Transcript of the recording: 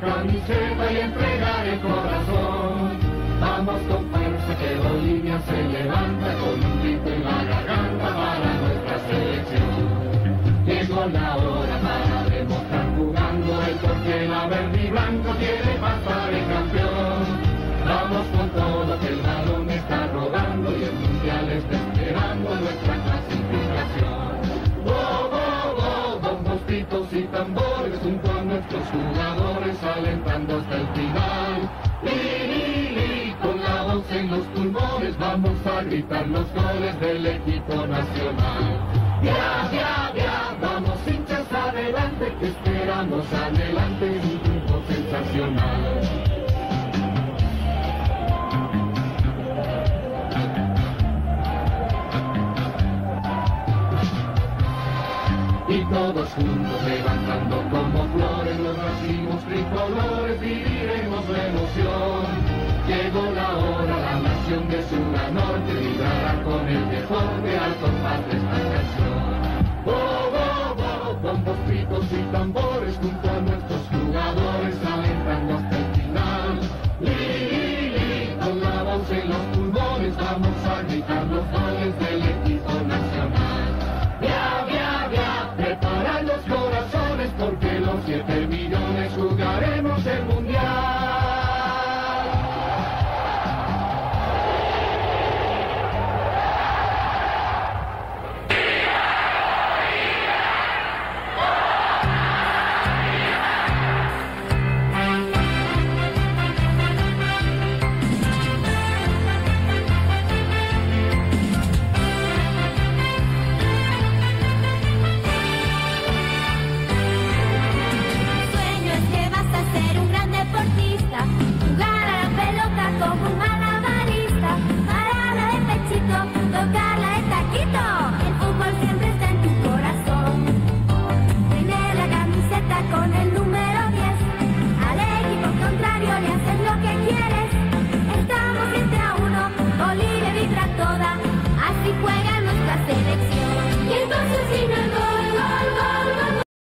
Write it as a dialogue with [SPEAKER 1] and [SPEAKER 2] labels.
[SPEAKER 1] camiseta y entregar el corazón. Vamos con fuerza que Bolivia se levanta con un grito en la garganta para nuestra selección. Llegó la hora para demostrar jugando el porque la verde y blanco tiene pasar el campeón. Vamos con todo que el balón está rodando y el mundial está esperando nuestra clasificación. ¡Oh, oh, oh! Bombos, pitos y tambores junto a nuestros jugadores alentando hasta el final. ¡Li, li, li! Con la voz en los pulmones vamos a gritar los goles del equipo nacional. ¡Ya, ya, ya! Vamos hinchas adelante que esperamos adelante un triunfo sensacional. Y todos juntos levantando como flores los racimos tricolores, viviremos la emoción. Llegó la hora, la nación de sur a norte vibrará con el deporte al compás de